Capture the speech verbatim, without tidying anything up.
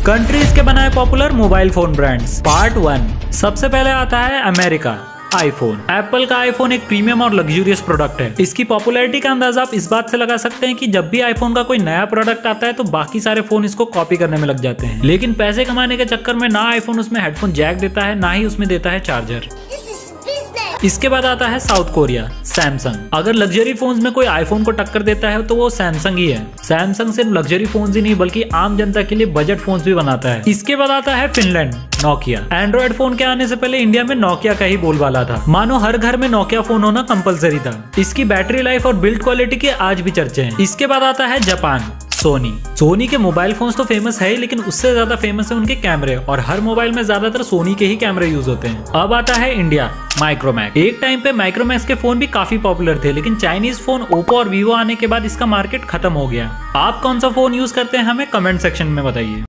Countries के बनाए popular mobile phone brands. Part one. सबसे पहले आता है अमेरिका। आईफोन। एप्पल का आईफोन एक प्रीमियम और लग्जूरियस प्रोडक्ट है। इसकी पॉपुलैरिटी का अंदाजा आप इस बात से लगा सकते हैं कि जब भी आईफोन का कोई नया प्रोडक्ट आता है तो बाकी सारे फोन इसको कॉपी करने में लग जाते हैं, लेकिन पैसे कमाने के चक्कर में ना आईफोन उसमें हेडफोन जैक देता है, ना ही उसमें देता है चार्जर। इसके बाद आता है साउथ कोरिया। सैमसंग। अगर लग्जरी फोन्स में कोई आईफोन को टक्कर देता है तो वो सैमसंग ही है। सैमसंग सिर्फ लग्जरी फोन्स ही नहीं बल्कि आम जनता के लिए बजट फोन्स भी बनाता है। इसके बाद आता है फिनलैंड। नोकिया। एंड्रॉइड फोन के आने से पहले इंडिया में नोकिया का ही बोलबाला था, मानो हर घर में नोकिया फोन होना कंपलसरी था। इसकी बैटरी लाइफ और बिल्ड क्वालिटी के आज भी चर्चे हैं। इसके बाद आता है जापान। सोनी। सोनी के मोबाइल फोन्स तो फेमस है, लेकिन उससे ज्यादा फेमस है उनके कैमरे, और हर मोबाइल में ज्यादातर सोनी के ही कैमरे यूज होते हैं। अब आता है इंडिया। माइक्रोमैक्स। एक टाइम पे माइक्रोमैक्स के फोन भी काफी पॉपुलर थे, लेकिन चाइनीज फोन ओप्पो और वीवो आने के बाद इसका मार्केट खत्म हो गया। आप कौन सा फोन यूज करते हैं हमें कमेंट सेक्शन में बताइए।